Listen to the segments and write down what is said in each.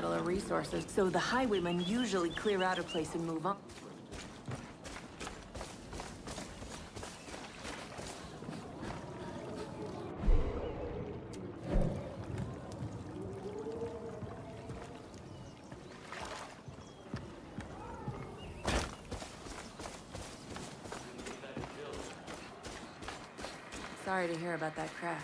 battle of resources, so the highwaymen usually clear out a place and move on. Sorry to hear about that crash.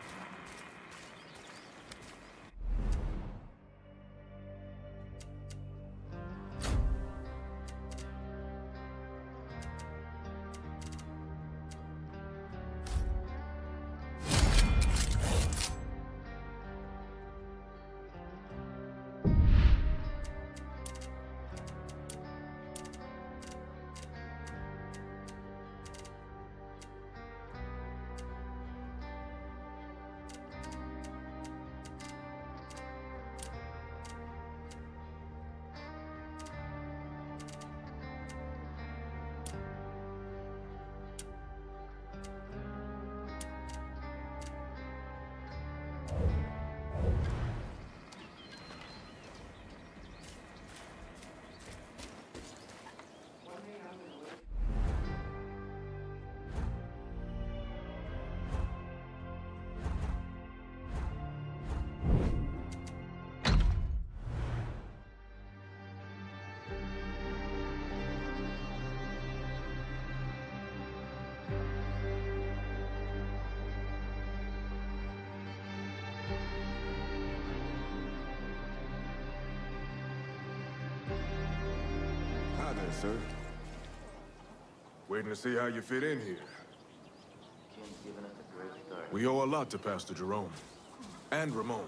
Hi there, sir. Waiting to see how you fit in here. Kim's given us a great start. We owe a lot to Pastor Jerome. And Ramon.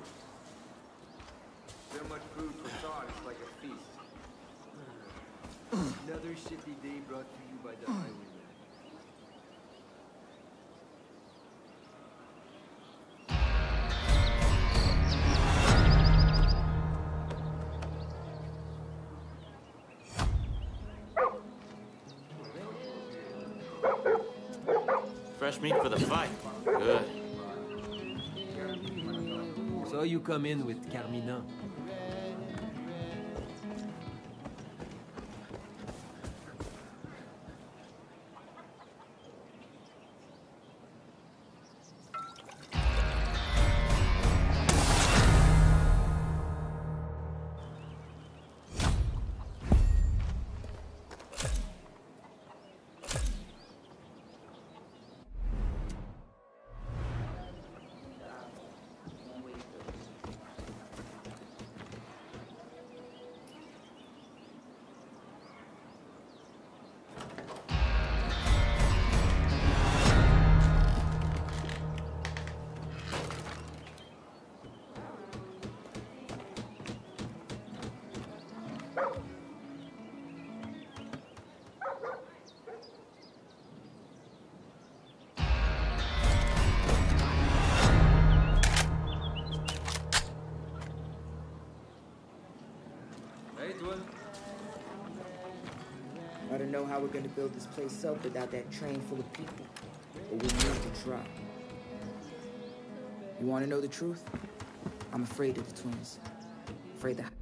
So much food for thought, it's like a feast. Another shitty day brought to you by the highwayman. Fresh meat for the fight. Good. So you come in with Carmina. I don't know how we're gonna build this place up without that train full of people, but we need to try. You wanna know the truth? I'm afraid of the twins. Afraid that...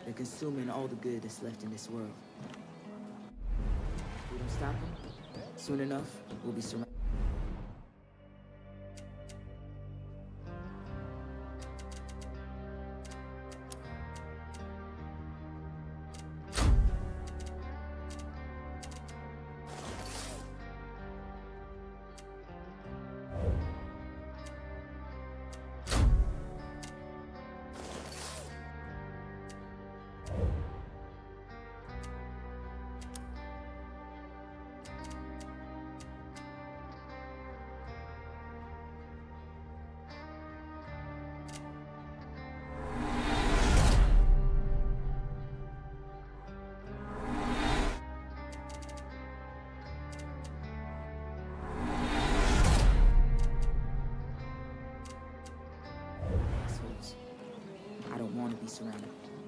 They're consuming all the good that's left in this world. If we don't stop them, soon enough, we'll be surrounded. I don't want to be surrounded.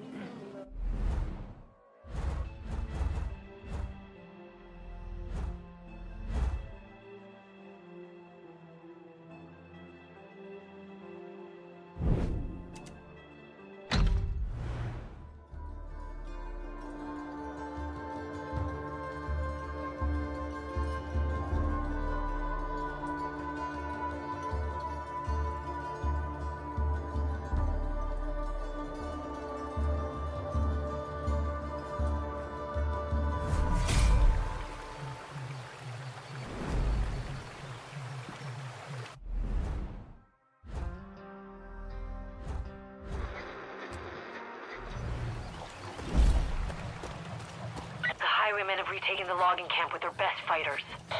Highwaymen have retaken the logging camp with their best fighters.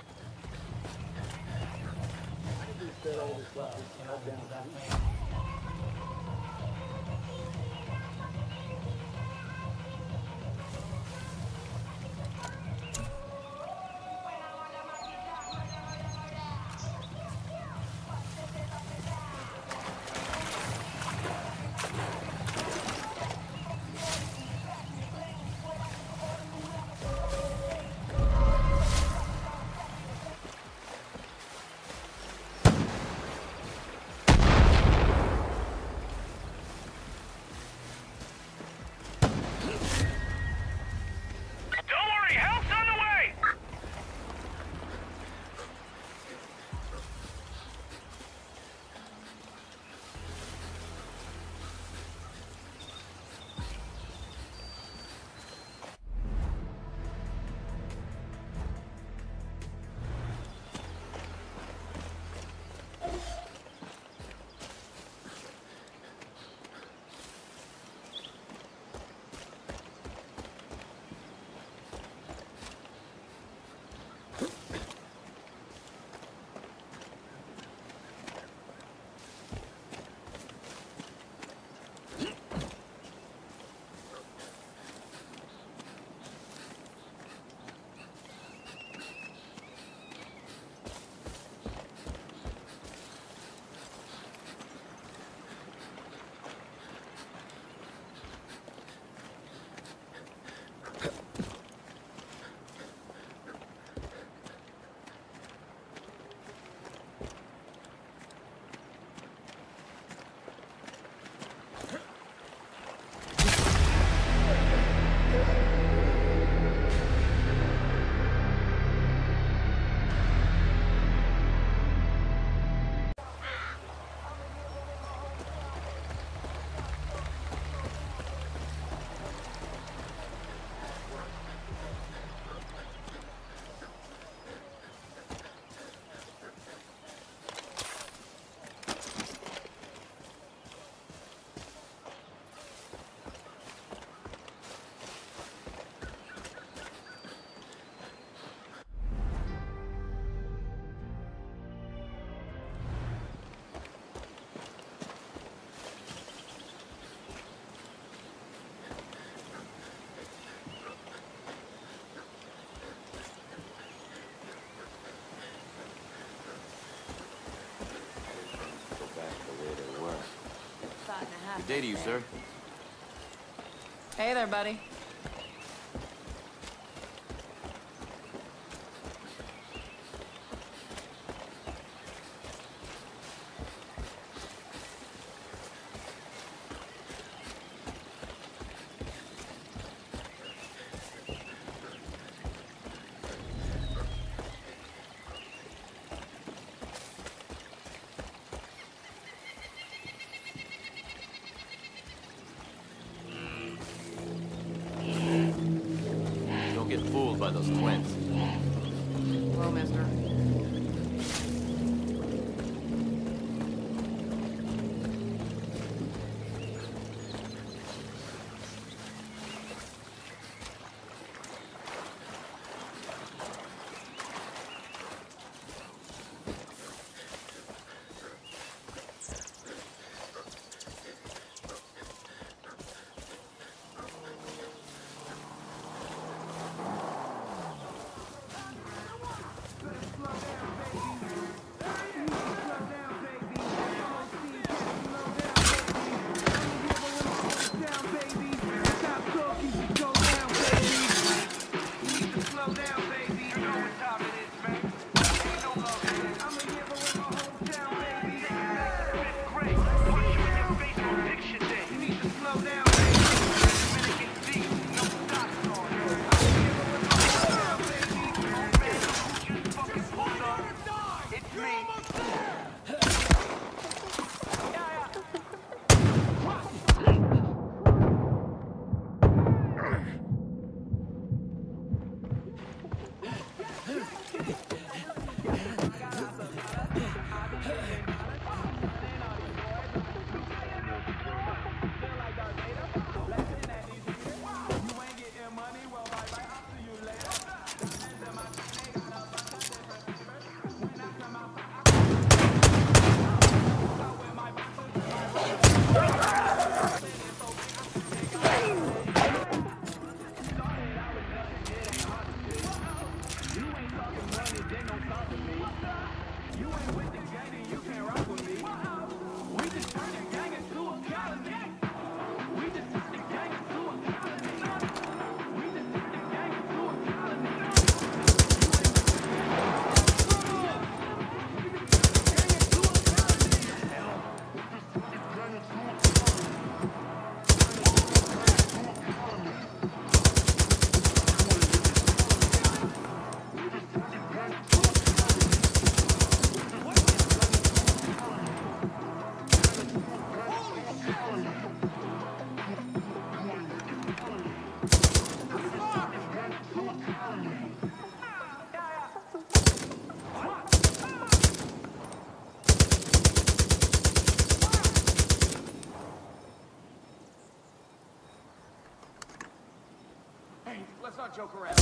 Good day to you, sir. Hey there, buddy. get fooled by those twins. Hello, mister. Let's not joke around.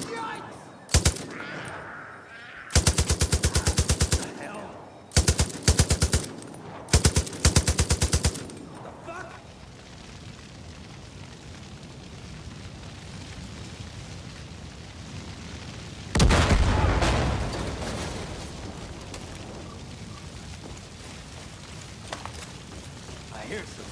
I hear some.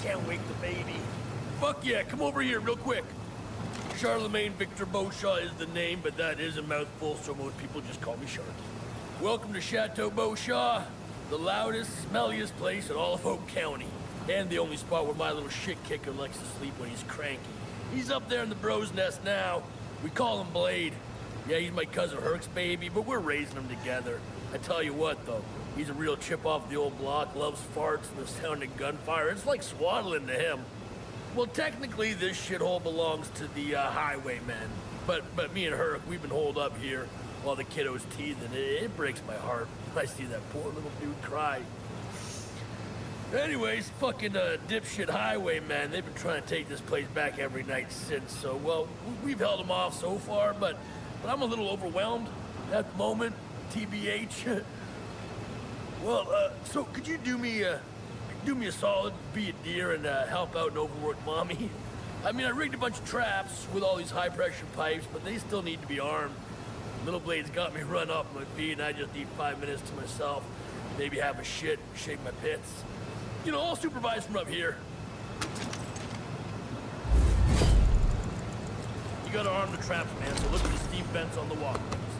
can't wake the baby. Fuck yeah, come over here real quick. Charlemagne Victor Beauchamp is the name, but that is a mouthful, so most people just call me Sharky. Welcome to Chateau Beauchamp, the loudest, smelliest place in all of Hope County. And the only spot where my little shit kicker likes to sleep when he's cranky. He's up there in the bro's nest now. We call him Blade. Yeah, he's my cousin Herc's baby, but we're raising him together. I tell you what, though, he's a real chip off the old block, loves farts and the sound of gunfire. It's like swaddling to him. Well, technically, this shithole belongs to the highwaymen. But me and Herc, we've been holed up here while the kiddo's teething. It breaks my heart when I see that poor little dude cry. Anyways, fucking dipshit highwaymen, they've been trying to take this place back every night since, so, well, we've held them off so far, but I'm a little overwhelmed at the moment, TBH. Well, so could you do me a solid, be a dear, and help out an overworked mommy? I mean, I rigged a bunch of traps with all these high-pressure pipes, but they still need to be armed. Little Blade's got me run off my feet, and I just need 5 minutes to myself. Maybe have a shit, shake my pits. You know, I'll supervise from up here. You gotta arm the traps, man, so look at the steep vents on the walkways.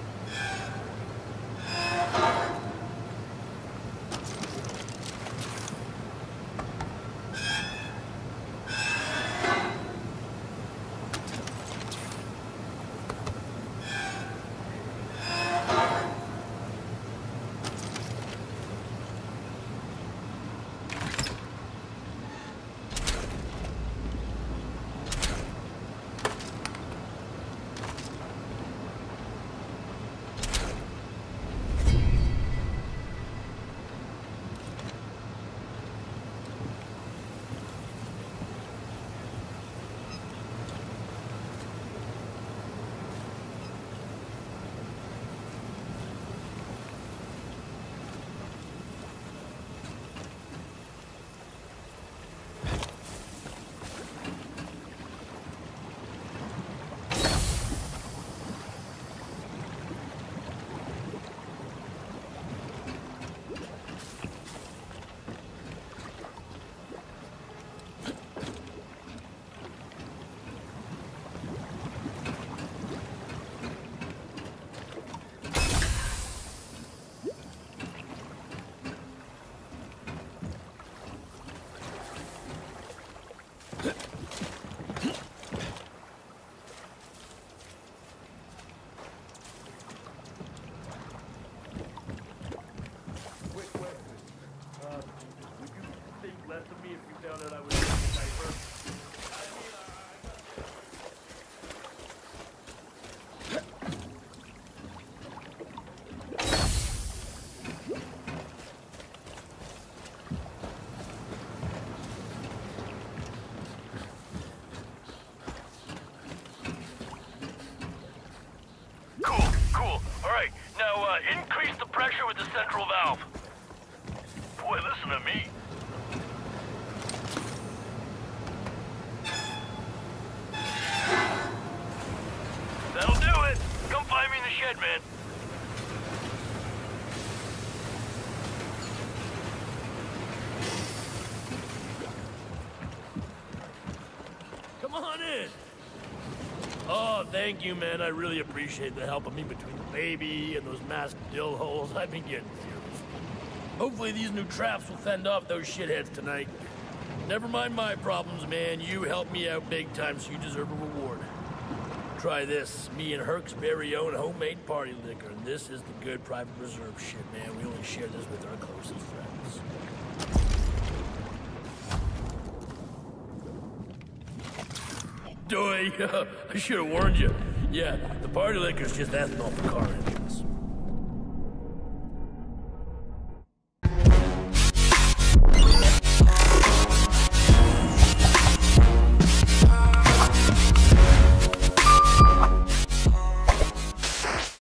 Increase the pressure with the central valve. Boy, listen to me. That'll do it. Come find me in the shed, man. Come on in. Oh, thank you, man. I really appreciate the help of me between the baby and those masked dill holes. I've been getting serious. Hopefully these new traps will fend off those shitheads tonight. Never mind my problems, man. You helped me out big time, so you deserve a reward. Try this. Me and Herc's very own homemade party liquor, and this is the good private reserve shit, man. We only share this with our closest friends. Doy, I should have warned you. Yeah, the party liquor's just ethanol for car engines.